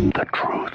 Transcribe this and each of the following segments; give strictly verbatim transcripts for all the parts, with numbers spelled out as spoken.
the truth.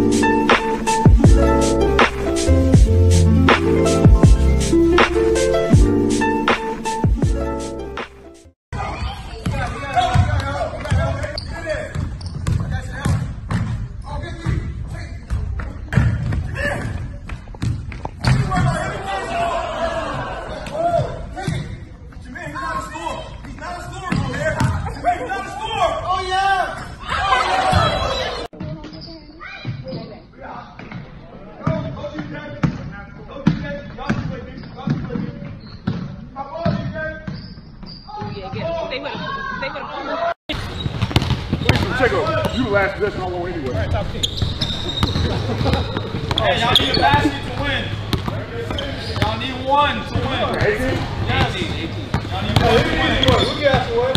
Check out. You the last possession I want anyway. Hey, y'all need a basket to win. Y'all need one to win. eighteen? Yes. eighteen. Y'all need one to win. Look at that, boy.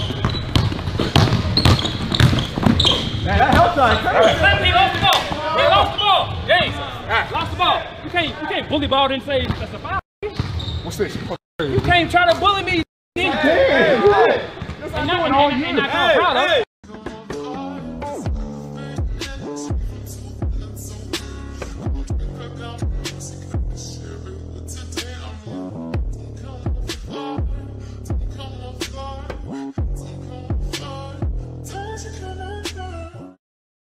Man, that helps us. He lost the ball. He lost the ball. James, lost the ball. You can't, you can't bully ball and say that's a foul. What's this? You can't try to bully me. Hey, hey, And not, and, and, and not call proud of. Hey,